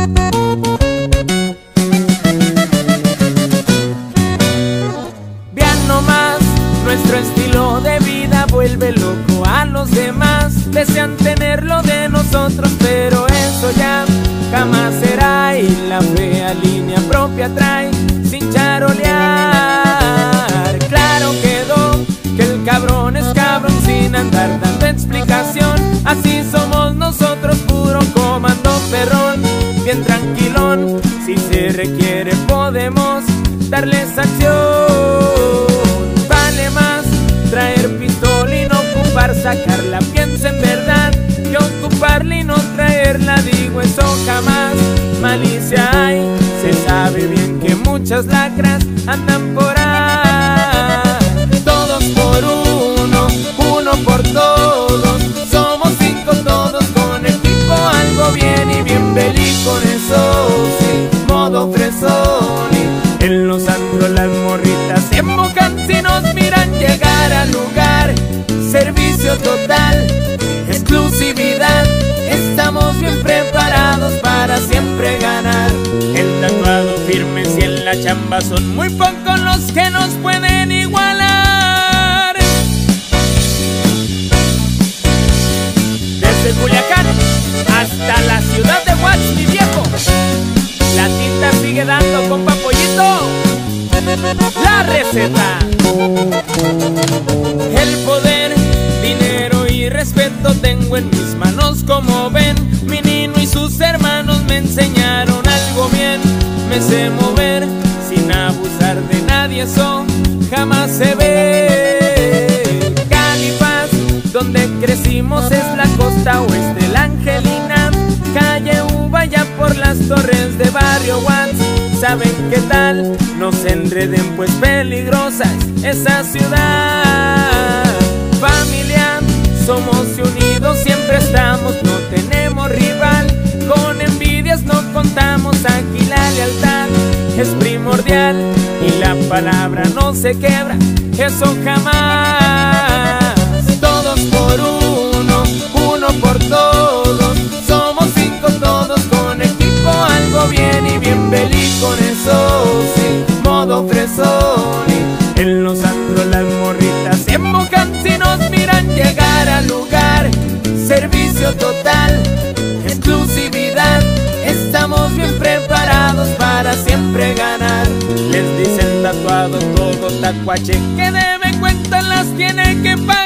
Vean nomás, nuestro estilo de vida vuelve loco a los demás. Desean tenerlo de nosotros, pero eso ya jamás será. Y la fea línea propia trae sin charolear. Claro quedó que el cabrón es cabrón sin andar dando explicación. Así somos nosotros, puro comando perrón, bien tranquilón. Si se requiere podemos darles acción. Vale más traer pistola y no ocupar sacarla, piensa en verdad, que ocuparla y no traerla. Digo eso jamás, malicia hay. Se sabe bien que muchas lacras andan por ahí. Todos por uno, uno por todos. Somos cinco todos con equipo, algo bien y bien belicón. Eso sí, modo fresón. Y en los antros las morritas se mojan si nos miran llegar al lugar. Servicio total, exclusividad. Estamos bien preparados para siempre ganar. El tatuado firme y en la chamba son muy pocos los que nos pueden igualar. Desde Culiacán hasta la ciudad de Watts, mi viejo, la tinta sigue dando, compa Pollito. La receta: el poder, dinero y respeto tengo en mis manos, como ven. Mi Nino y sus hermanos me enseñaron algo bien. Me sé mover sin abusar de nadie, eso jamás se ve. Califas, donde crecimos es la costa oeste, la Angelina, calle Uva, ya por las torres de barrio Watts. ¿Saben qué tal? No se enreden pues peligrosa es esa ciudad. Familia, somos unidos, siempre estamos, no tenemos rival. Con envidias no contamos, aquí la lealtad es primordial. Y la palabra no se quebra, eso jamás. Todos por uno, uno por todos. Somos cinco todos con equipo, algo bien y bien belicón. Eso sí, modo fresón. Y en los antros las morritas se mojan si nos miran llegar al lugar. Servicio total, exclusividad. Estamos bien preparados para siempre ganar. Les dicen tatuado todo tacuache, que debe cuentas las tiene que pagar.